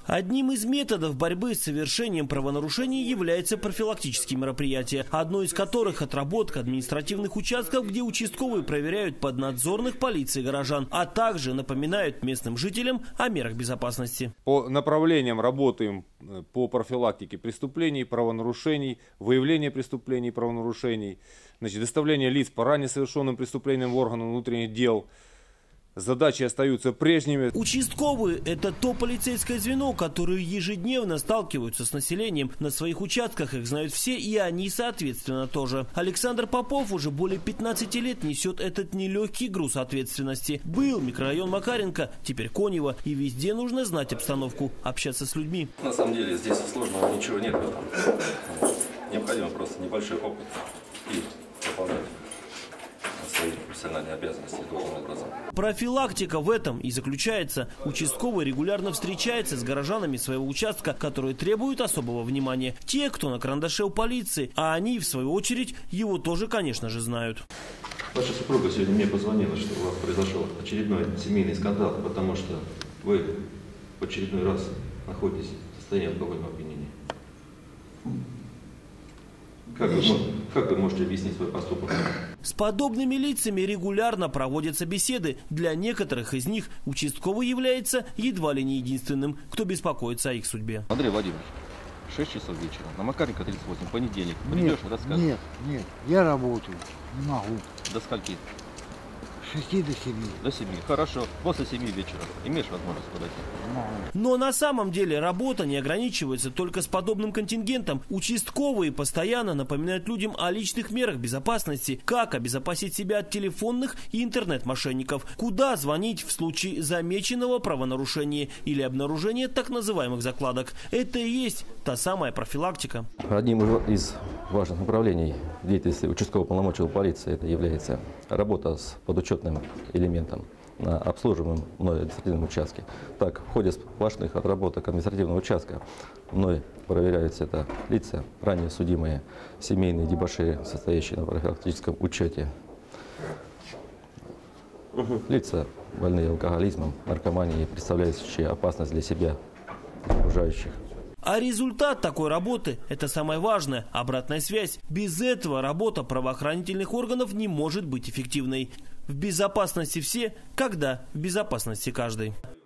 Одним из методов борьбы с совершением правонарушений является профилактические мероприятия, одно из которых отработка административных участков, где участковые проверяют поднадзорных полиции горожан, а также напоминают местным жителям о мерах безопасности. По направлениям работаем по профилактике преступлений, правонарушений, выявления преступлений, правонарушений, доставление лиц по ранее совершенным преступлениям в органы внутренних дел. Задачи остаются прежними. Участковые – это то полицейское звено, которое ежедневно сталкиваются с населением. На своих участках их знают все, и они, соответственно, тоже. Александр Попов уже более 15 лет несет этот нелегкий груз ответственности. Был микрорайон Макаренко, теперь Конево, и везде нужно знать обстановку, общаться с людьми. На самом деле здесь сложного ничего нет. Необходимо просто небольшой опыт и выполнять свои профессиональные обязанности должным образом. Профилактика в этом и заключается. Участковый регулярно встречается с горожанами своего участка, которые требуют особого внимания. Те, кто на карандаше у полиции, а они, в свою очередь, его тоже, конечно же, знают. Ваша супруга сегодня мне позвонила, что у вас произошел очередной семейный скандал, потому что вы в очередной раз находитесь в состоянии алкогольного опьянения. Как вы можете объяснить свой поступок? С подобными лицами регулярно проводятся беседы. Для некоторых из них участковый является едва ли не единственным, кто беспокоится о их судьбе. Андрей Владимирович, 6 часов вечера, на Макаренко 38, понедельник. Придешь, расскажешь? Нет, я работаю, не могу. До скольки? С 6 до 7. До 7, хорошо. После 7 вечера имеешь возможность подойти? Но на самом деле работа не ограничивается только с подобным контингентом. Участковые постоянно напоминают людям о личных мерах безопасности, как обезопасить себя от телефонных и интернет-мошенников, куда звонить в случае замеченного правонарушения или обнаружения так называемых закладок. Это и есть та самая профилактика. Одним из важных направлений деятельности участкового полномочия полиции это является работа с подучетным элементом на обслуживаемом мной административном участке. Так, в ходе сплошных отработок административного участка мной проверяются это лица, ранее судимые, семейные дебоширы, состоящие на профилактическом учете, лица, больные алкоголизмом, наркоманией, представляющие опасность для себя и окружающих. А результат такой работы – это самое важное – обратная связь. Без этого работа правоохранительных органов не может быть эффективной. В безопасности все, когда в безопасности каждый.